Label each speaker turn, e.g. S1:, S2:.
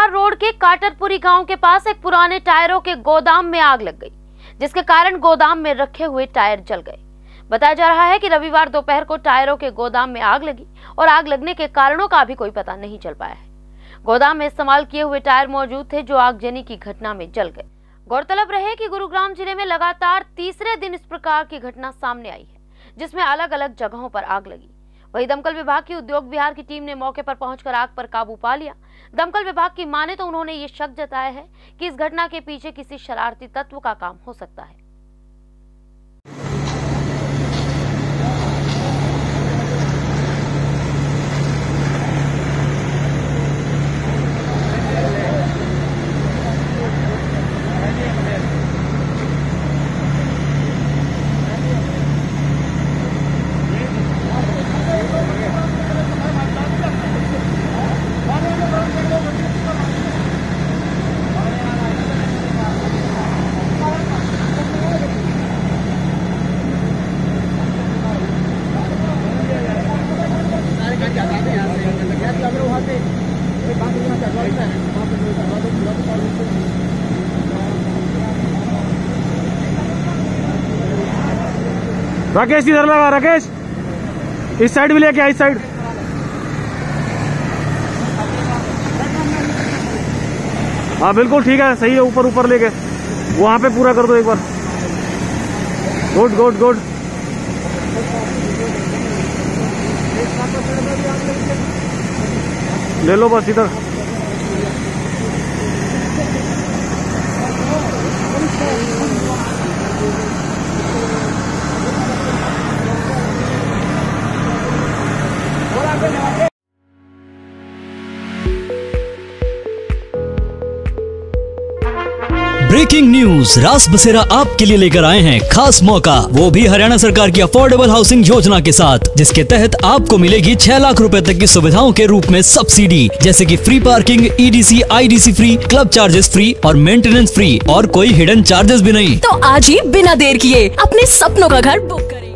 S1: Road के काटरपुरी गांव के पास एक पुराने टायरों के गोदाम में आग लग गई, जिसके कारण गोदाम में रखे हुए टायर जल गए। बताया जा रहा है कि रविवार दोपहर को टायरों के गोदाम में आग लगी और आग लगने के कारणों का अभी कोई पता नहीं चल पाया है। गोदाम में इस्तेमाल किए हुए टायर मौजूद थे जो आगजनी की घटना में जल गए। गौरतलब रहे कि गुरुग्राम जिले में लगातार तीसरे दिन इस प्रकार की घटना सामने आई है, जिसमें अलग अलग जगहों पर आग लगी। वहीं दमकल विभाग की उद्योग विहार की टीम ने मौके पर पहुंचकर आग पर काबू पा लिया। दमकल विभाग की माने तो उन्होंने ये शक जताया है कि इस घटना के पीछे किसी शरारती तत्व का काम हो सकता है।
S2: राकेश इधर लगा, राकेश इस साइड भी लेके आ, इस साइड। हाँ बिल्कुल ठीक है, सही है, ऊपर ऊपर लेके वहां पे पूरा कर दो एक बार। Good good good. ले लो बस इधर।
S3: ब्रेकिंग न्यूज, रास बसेरा आपके लिए लेकर आए हैं खास मौका, वो भी हरियाणा सरकार की अफोर्डेबल हाउसिंग योजना के साथ, जिसके तहत आपको मिलेगी 6 लाख रुपए तक की सुविधाओं के रूप में सब्सिडी, जैसे कि free parking, EDC, IDC free, club charges free और मेंटेनेंस फ्री, और कोई हिडन चार्जेस भी नहीं।
S4: तो आज ही बिना देर किए अपने सपनों का घर बुक करें।